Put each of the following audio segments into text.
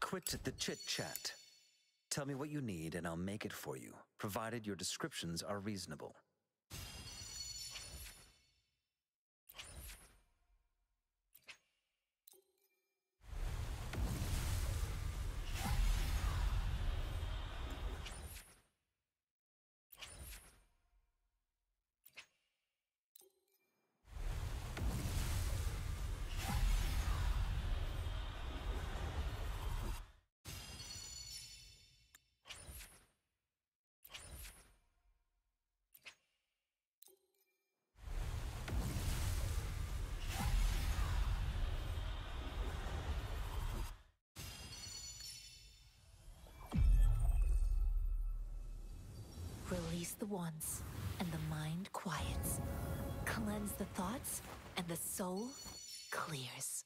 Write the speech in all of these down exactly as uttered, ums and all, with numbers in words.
Quit the chit-chat. Tell me what you need and I'll make it for you, provided your descriptions are reasonable. Release the wands, and the mind quiets. Cleanse the thoughts, and the soul clears.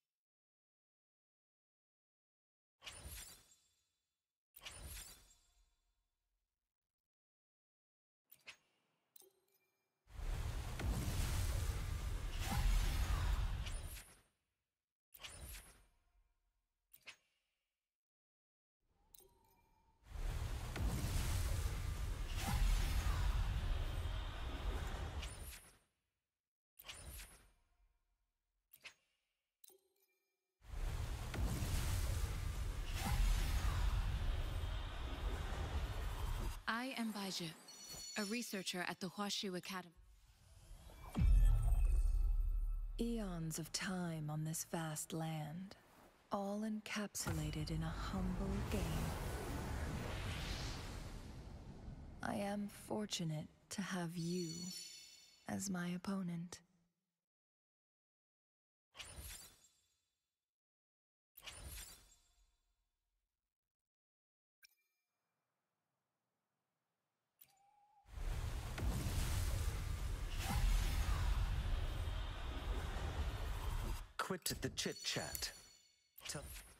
I am Baizhi, a researcher at the Huashu Academy. Eons of time on this vast land, all encapsulated in a humble game. I am fortunate to have you as my opponent. Quit the chit-chat. Tell